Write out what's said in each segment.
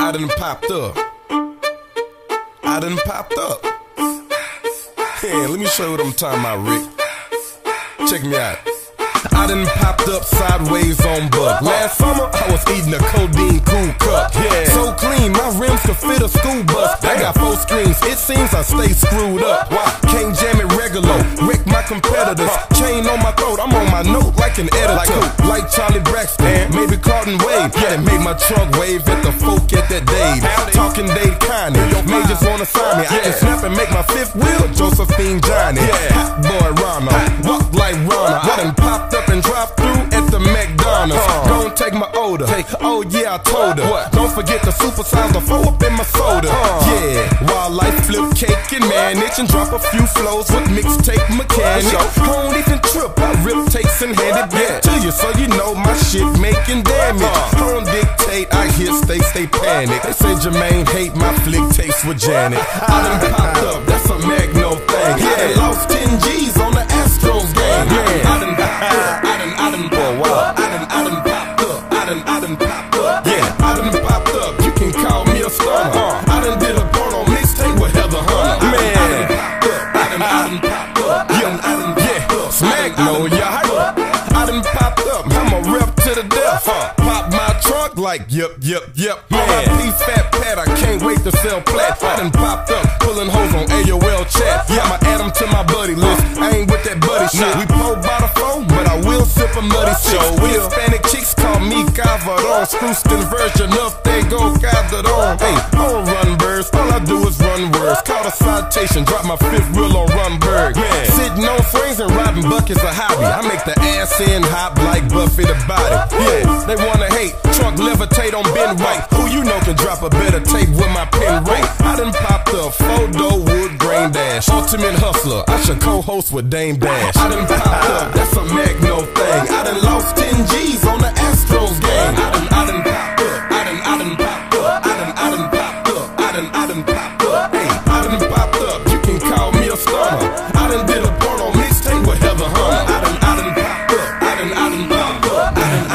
I done popped up. I done popped up. Yeah, let me show you what I'm talking about, Rick. Check me out. I done popped up sideways on Buck. Last summer, I was eating a codeine cool cup. Yeah, so clean, my rims could fit a school bus. I got 4 screens, it seems I stay screwed up. Can't jam it regular, wreck my competitors. Chain on my throat, I'm on my note like an editor. Like Charlie Braxton, maybe Carlton Wave. Yeah, made my trunk wave at the folk at that Dave. Talking Dave Connie, may just wanna sign me. I can snap and make my 5th wheel, Josephine Johnny. Hot boy Ronald, walk like Ronald. I done popped up and drive through at the McDonald's. Don't take my odor. Oh yeah, I told her. Don't forget the supersize the 4 up in my soda. Yeah, wildlife flip cake and manage and drop a few flows with mixtape mechanic. I don't even trip, I rip takes and hand it back to you, so you know my shit making damage. I don't dictate, I hear stay panic. They say Jermaine hate my flick taste with Janet. I done popped up, that's a Magno thing. Yeah, lost 10 G's on the Astros game. Yeah, I done popped up. I done popped up. I done popped up. Yeah, I done popped up. You can call me a stunner. I done did a porno mixtape with Heather Hunter. Man, I done popped up. Yeah, smack no, y'all. I done popped up. I'm a rep to the death. Pop my trunk like yep. Man, P-Fat Pat, I can't wait to sell plat. I done popped up, pulling hoes on AOL chat. Yeah, I'ma add them to my buddy list. I ain't with that buddy shit. We pour by the phone, but I will sip a muddy shit. Hispanic chicks call me Calvaron. Spruceton version of Tego Calderon. Hey, I don't run birds, all I do is run words. Caught a citation, drop my 5th wheel on Runberg. Sitting on swings and robbing buckets a hobby. I make the ass end hop like Buffy the Body. Yeah, they wanna hate, trunk levitate on Ben White. Who you know can drop a better tape with my pen right? I done popped up, photo wood grain dash. Ultimate hustler, I should co-host with Dame Dash. I done popped up, that's a Magno thing. I done lost 10 G's on the Astros game. I done popped up. I done popped up. I done popped up. Hey, I done popped up. You can call me a stunner. I done did a porno mixtape with Heather Hunter. I done popped up. I done popped up.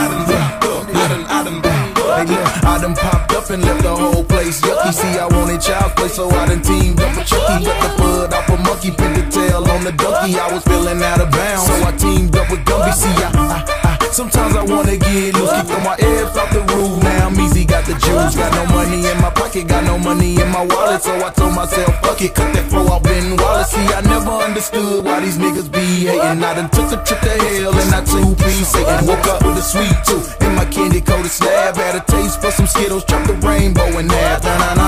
I done popped up and left the whole place yucky. See, I wanted child's play, so I done teamed up with Chucky. Got the bud off a monkey, pinned the tail on the donkey. I was feeling out of bounds, so I teamed up with Gumby. See, sometimes I wanna get loose, kick on my abs off the roof. Now I'm easy, got the juice. Got no money in my pocket, got no money in my wallet, so I told myself, fuck it, cut that flow off Ben Wallace. See, I never understood why these niggas be hating. I done took a trip to hell and I 2-piece Satan. Woke up with a sweet tooth in my candy coated slab. Had a taste for some Skittles, chopped the rainbow in half.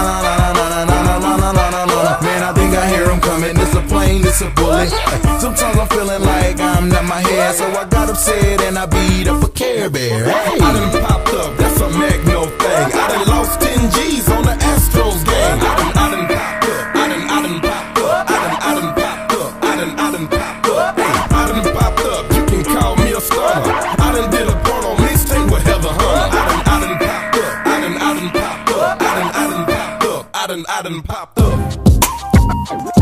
Man, I think I hear him coming. It's a plane, it's a bullet. Sometimes I'm feeling like I'm not my head, so I got upset and I beat up a Care Bear. Hey. I done popped up, that's a Magno thing. I done lost 10 G's on the Astros game. I done popped up. I done popped up. I done popped up. Hey, I done popped up. You can call me a stunner. I done did a porno mixtape with Heather Hunter. I done popped up. I done popped up. I done popped up.